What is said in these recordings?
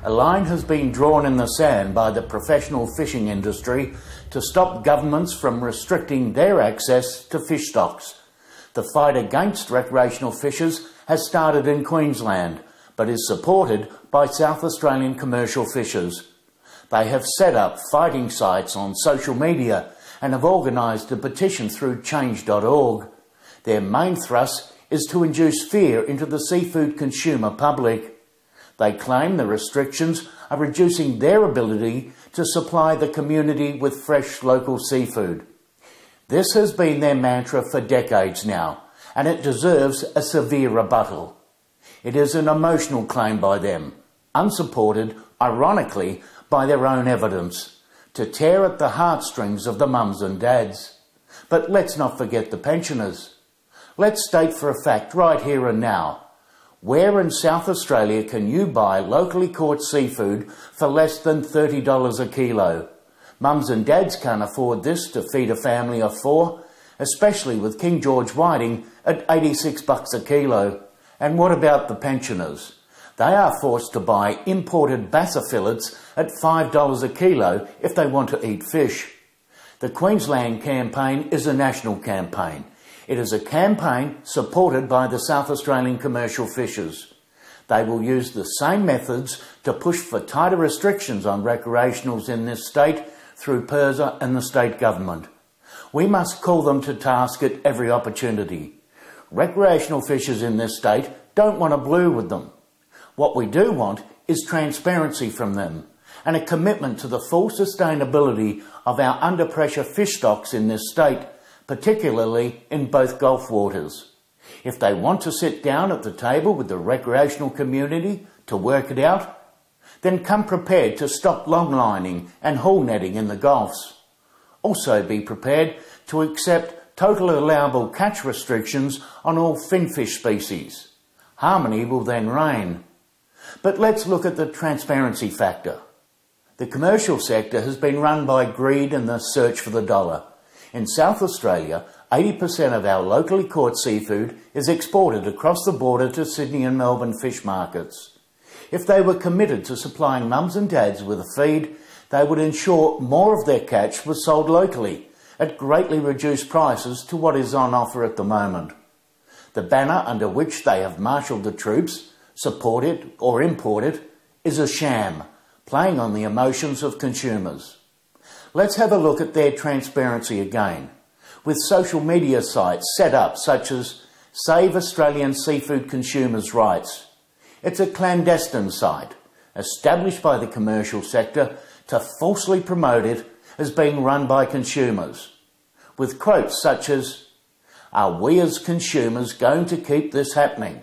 A line has been drawn in the sand by the professional fishing industry to stop governments from restricting their access to fish stocks. The fight against recreational fishers has started in Queensland, but is supported by South Australian commercial fishers. They have set up fighting sites on social media and have organised a petition through change.org. Their main thrust is to induce fear into the seafood consumer public. They claim the restrictions are reducing their ability to supply the community with fresh local seafood. This has been their mantra for decades now, and it deserves a severe rebuttal. It is an emotional claim by them, unsupported, ironically, by their own evidence, to tear at the heartstrings of the mums and dads. But let's not forget the pensioners. Let's state for a fact right here and now, where in South Australia can you buy locally caught seafood for less than $30 a kilo? Mums and dads can't afford this to feed a family of 4, especially with King George whiting at $86 a kilo. And what about the pensioners? They are forced to buy imported bassa fillets at $5 a kilo if they want to eat fish. The Queensland campaign is a national campaign. It is a campaign supported by the South Australian commercial fishers. They will use the same methods to push for tighter restrictions on recreationals in this state through PIRSA and the state government. We must call them to task at every opportunity. Recreational fishers in this state don't want a blue with them. What we do want is transparency from them and a commitment to the full sustainability of our under-pressure fish stocks in this state, particularly in both Gulf waters. If they want to sit down at the table with the recreational community to work it out, then come prepared to stop longlining and haul netting in the Gulfs. Also be prepared to accept total allowable catch restrictions on all finfish species. Harmony will then reign. But let's look at the transparency factor. The commercial sector has been run by greed and the search for the dollar. In South Australia, 80% of our locally caught seafood is exported across the border to Sydney and Melbourne fish markets. If they were committed to supplying mums and dads with a feed, they would ensure more of their catch was sold locally at greatly reduced prices to what is on offer at the moment. The banner under which they have marshalled the troops, support it or import it, is a sham, playing on the emotions of consumers. Let's have a look at their transparency again, with social media sites set up such as Save Australian Seafood Consumers' Rights. It's a clandestine site, established by the commercial sector to falsely promote it as being run by consumers, with quotes such as, "Are we as consumers going to keep this happening?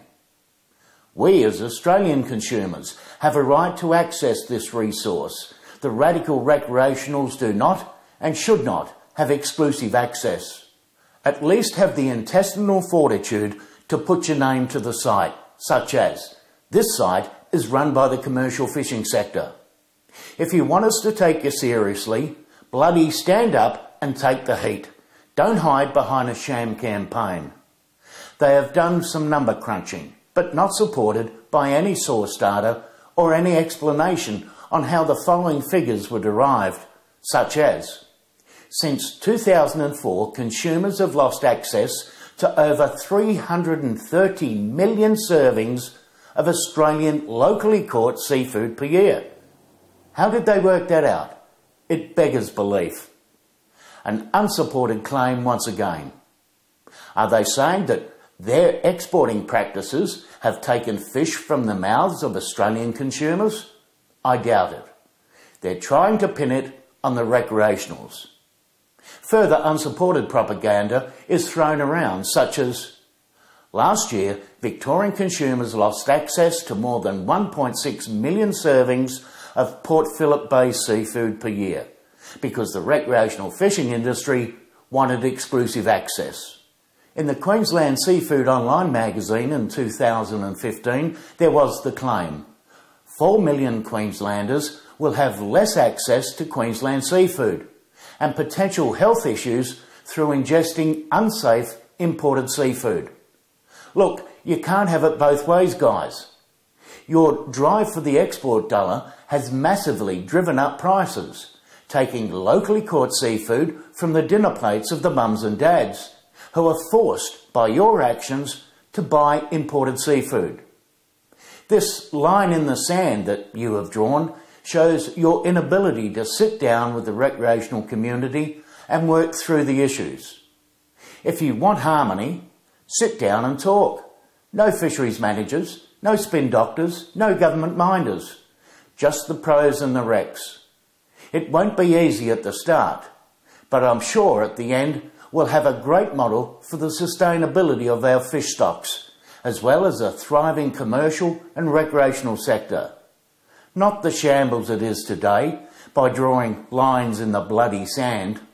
We as Australian consumers have a right to access this resource. The radical recreationals do not and should not have exclusive access. At least have the intestinal fortitude to put your name to the site, such as, this site is run by the commercial fishing sector. If you want us to take you seriously, bloody stand up and take the heat. Don't hide behind a sham campaign." They have done some number crunching, but not supported by any source data or any explanation on how the following figures were derived, such as, since 2004, consumers have lost access to over 330 million servings of Australian locally caught seafood per year. How did they work that out? It beggars belief. An unsupported claim once again. Are they saying that their exporting practices have taken fish from the mouths of Australian consumers? I doubt it. They're trying to pin it on the recreationals. Further unsupported propaganda is thrown around, such as, last year, Victorian consumers lost access to more than 1.6 million servings of Port Phillip-based seafood per year because the recreational fishing industry wanted exclusive access. In the Queensland Seafood Online magazine in 2015, there was the claim, 4 million Queenslanders will have less access to Queensland seafood and potential health issues through ingesting unsafe imported seafood. Look, you can't have it both ways, guys. Your drive for the export dollar has massively driven up prices, taking locally caught seafood from the dinner plates of the mums and dads, who are forced by your actions to buy imported seafood. This line in the sand that you have drawn shows your inability to sit down with the recreational community and work through the issues. If you want harmony, sit down and talk. No fisheries managers, no spin doctors, no government minders. Just the pros and the recs. It won't be easy at the start, but I'm sure at the end we'll have a great model for the sustainability of our fish stocks, as well as a thriving commercial and recreational sector. Not the shambles it is today, by drawing lines in the bloody sand.